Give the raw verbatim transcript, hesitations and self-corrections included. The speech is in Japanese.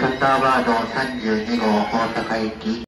サンダーバードさんじゅうにごう大阪行き